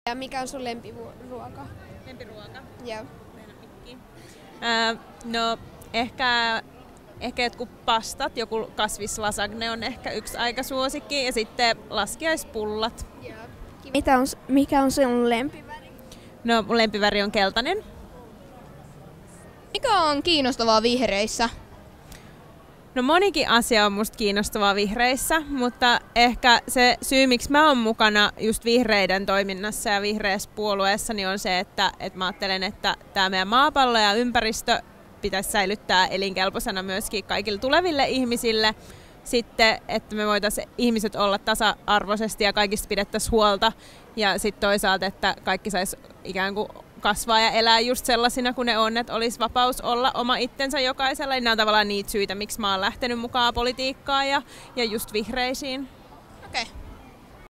Ja mikä on sun lempiruoka? Lempiruoka? Joo. No ehkä jotkut pastat, joku kasvislasagne on ehkä yksi aika suosikki ja sitten laskiaispullat. Mikä on sun lempiväri? No mun lempiväri on keltainen. Mikä on kiinnostavaa vihreissä? No monikin asia on musta kiinnostavaa vihreissä, mutta ehkä se syy, miksi mä oon mukana just vihreiden toiminnassa ja vihreässä puolueessa, niin on se, että mä ajattelen, että tämä meidän maapallo ja ympäristö pitäisi säilyttää elinkelpoisena myöskin kaikille tuleville ihmisille. Sitten, että me voitaisiin ihmiset olla tasa-arvoisesti ja kaikista pidettäisiin huolta. Ja sitten toisaalta, että kaikki saisi ikään kuin kasvaa ja elää just sellaisina kuin ne on, että olisi vapaus olla oma itsensä jokaisella. Nämä on tavallaan niitä syitä, miksi mä oon lähtenyt mukaan politiikkaan ja just vihreisiin.